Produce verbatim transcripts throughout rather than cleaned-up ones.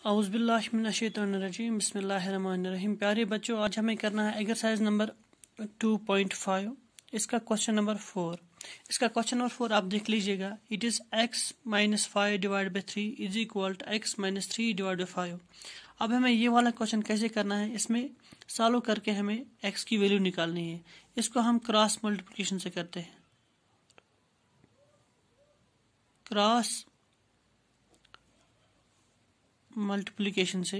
औज़ुबिल्लाहिमिनश्शैतानिर्रजीम बिस्मिल्लाहिर्रहमानिर्रहीम। प्यारे बच्चों, आज हमें करना है exercise number two point five. इसका क्वेश्चन नंबर फोर। इसका क्वेश्चन नंबर फोर आप देख लीजिएगा। It is x minus five divide by three is equal to x minus three divide by five. अब हमें ये वाला क्वेश्चन कैसे करना है, इसमें सॉल्व करके हमें एक्स की वैल्यू निकालनी है। इसको हम क्रॉस मल्टीप्लिकेशन से करते हैं। क्रॉस मल्टीप्लिकेशन से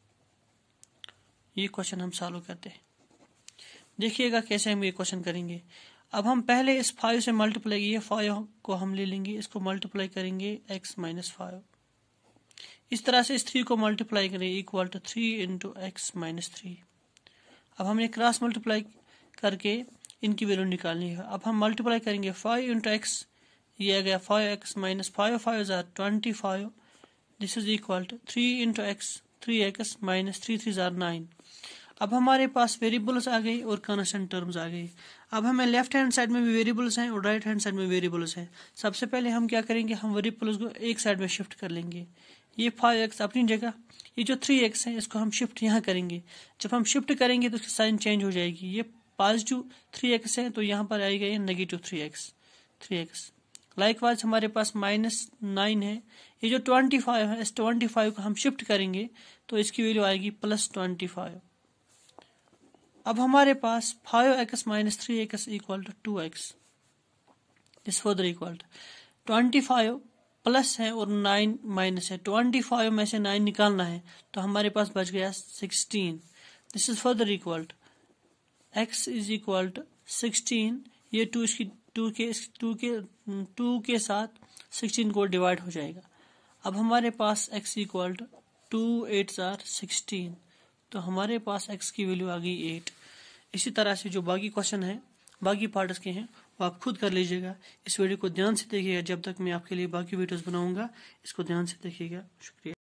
ये क्वेश्चन हम सॉल्व करते हैं। देखिएगा कैसे हम ये क्वेश्चन करेंगे। अब हम पहले इस फाइव से मल्टीप्लाई, ये फाइव को हम ले लेंगे, इसको मल्टीप्लाई करेंगे एक्स माइनस फाइव। इस तरह से इस थ्री को मल्टीप्लाई करेंगे equal to three into x minus three. अब हमने क्रॉस मल्टीप्लाई करके इनकी वैल्यू निकालनी है। अब हम मल्टीप्लाई करेंगे फाइव इंटू एक्स, ये आ गया five x minus five, five जार twenty five. This is equal to three into x, three x minus three three जार नाइन। अब हमारे पास वेरिएबल्स आ गई और कांस्टेंट टर्म्स आ गई। अब हमें लेफ्ट हैंड साइड में भी वेरिएबल्स हैं और राइट हैंड साइड में वेरिएबल्स हैं। सबसे पहले हम क्या करेंगे, हम वेरिएबल्स को एक साइड में शिफ्ट कर लेंगे। ये फाइव एक्स अपनी जगह, ये जो थ्री एक्स है इसको हम शिफ्ट यहाँ करेंगे। जब हम शिफ्ट करेंगे तो उसकी साइन चेंज हो जाएगी। ये पॉजिटिव थ्री एक्स है तो यहाँ पर आएगा ये negative three x three x. Likewise हमारे पास माइनस नाइन है। ये जो ट्वेंटी फाइव है, इस ट्वेंटी फाइव को हम शिफ्ट करेंगे तो इसकी वैल्यू आएगी प्लस ट्वेंटी फाइव। अब हमारे पास five x minus three x equal to two x. इस further equal to twenty five plus है और नाइन माइनस है। ट्वेंटी फाइव में से नाइन निकालना है तो हमारे पास बच गया sixteen. This is further equal to x is equal to sixteen. ये टू इसकी टू के टू के टू के साथ सिक्सटीन को डिवाइड हो जाएगा। अब हमारे पास x equal to two eight जार सिक्सटीन, तो हमारे पास x की वैल्यू आ गई एट। इसी तरह से जो बाकी क्वेश्चन है, बाकी पार्ट्स के हैं, वो आप खुद कर लीजिएगा। इस वीडियो को ध्यान से देखिएगा। जब तक मैं आपके लिए बाकी वीडियोस बनाऊंगा, इसको ध्यान से देखिएगा। शुक्रिया।